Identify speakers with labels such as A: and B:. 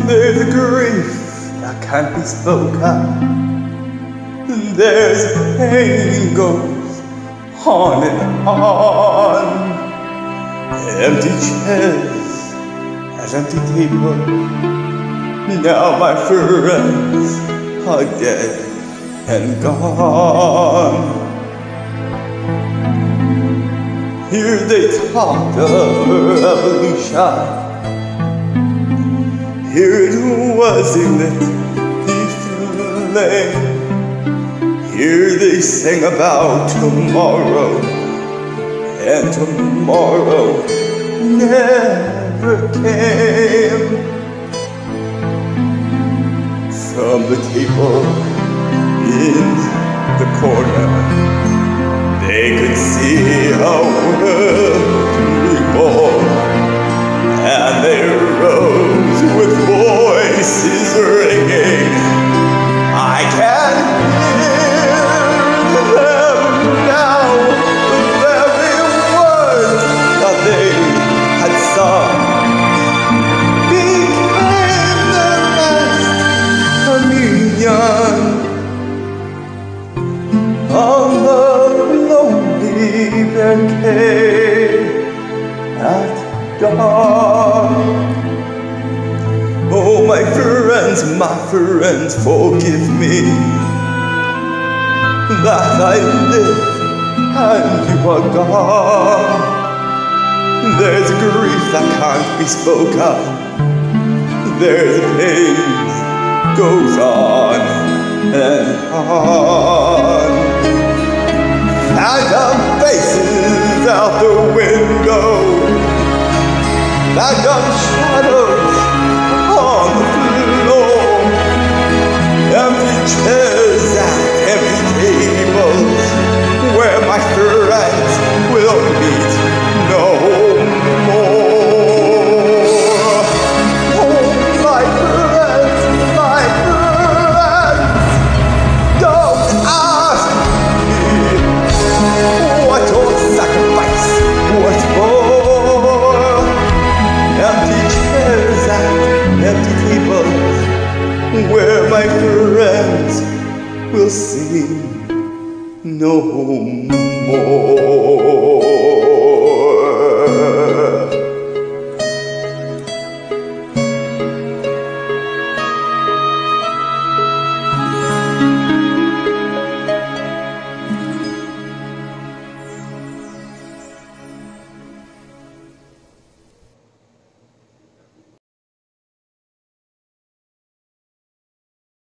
A: There's a grief that can't be spoken. There's pain goes on and on. Empty chairs and empty tables. Now my friends are dead and gone. Here they talk of revolution. Here it was in that flame. Here they sing about tomorrow, and tomorrow never came. From the table in the corner, they could see a world reborn, and they rose with voices ringing. I can hear them now, the very words that they had sung became their last communion on the lonely barricade at dawn. Oh, my friends, forgive me that I live and you are gone. There's grief that can't be spoken. There's pain goes on and on. Phantom faces out the window, phantom shadows on the floor, empty chairs and empty tables where my friends will meet no more. Oh, my friends, don't ask me what your sacrifice was for. Empty chairs and empty tables where my friends will see no more.